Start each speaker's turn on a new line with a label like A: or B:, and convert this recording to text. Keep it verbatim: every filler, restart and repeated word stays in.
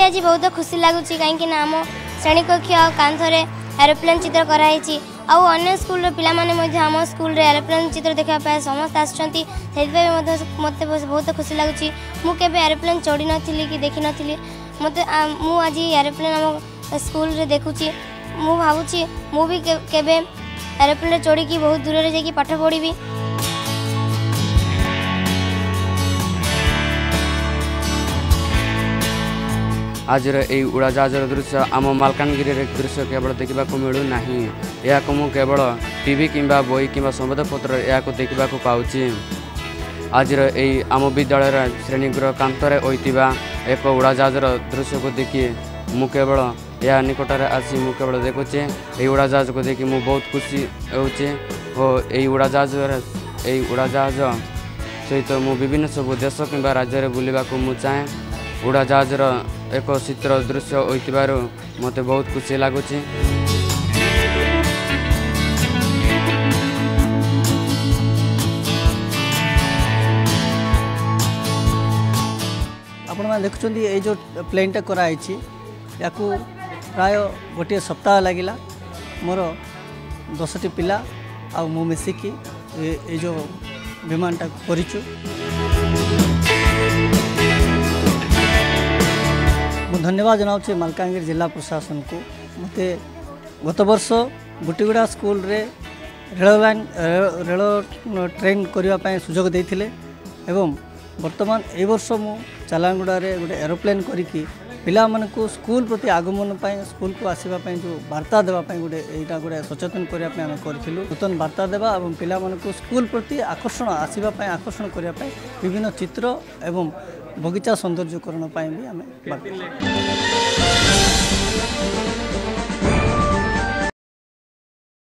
A: मते आज बहुत खुशी लगुच कहीं आम श्रेणी कक्ष कांथरे एरोप्लेन चित्र कराई आउ अन्य स्कूल पिला माने आम स्कूल रे एरोप्लेन चित्र देखा समस्त आसुँच मत बहुत खुशी लगुच मुझे एरोप्लेन चढ़ी नी कि देखी नी मत आज एरोप्लेन आम स्कूल रे देखुची मु भावुची मु भी केबे एरोप्लेन चढ़ी की बहुत दूर रे जाके पाठ पढ़ी।
B: आज यही उड़ाजहाजर दृश्य आम मालकानगिरी दृश्य केवल देखा मिलू ना या केवल टीवी किंबा बही किंबा संवादपत्र या देखा पाऊँ। आज यही आम विद्यालय श्रेणीगृह कांतरे होता एक उड़ाजहाजर दृश्य को देखी मु केवल या निकटर आसी मु केवल देखुचे यही उड़ाजहाज को देखी मु बहुत खुशी होचे और यही उड़ाजहाज यही उड़ाजहाज सहित मु विभिन्न सब देश किंबा राज्य में बुलवा को मु चाहे। उड़ाजहाजर एक चित्र दृश्य होइतिबारु मते बहुत खुशी लगुच।
C: आपण मैंने देखुं ये जो प्लेनटा कराई या प्राय गोटे सप्ताह लगिला मोर दसटी पिला आ मु मिसिकी ये जो विमानटा करिचु। मु धन्यवाद जनाऊँ मालकानगिरी जिला प्रशासन को मते गत वर्ष गुटीगुड़ा स्कूल रे रेल लाइन रेल ट्रेन करने सुजोग देते एवं वर्तमान ए वर्ष मु चालांगुड़ा रे गोटे एरोप्लेन करिकी पिला मानकु स्कूल प्रति आगमन पाई स्कूल को आसवाई जो वार्ता देवाई गोटे यहाँ गोटे सचेतन करने आम करूँ नूतन वार्ता देवा और पिला मानकु स्कूल प्रति आकर्षण आसवाई आकर्षण करने विभिन्न चित्र एवं बगीचा सौंदर्यकरण भी आम।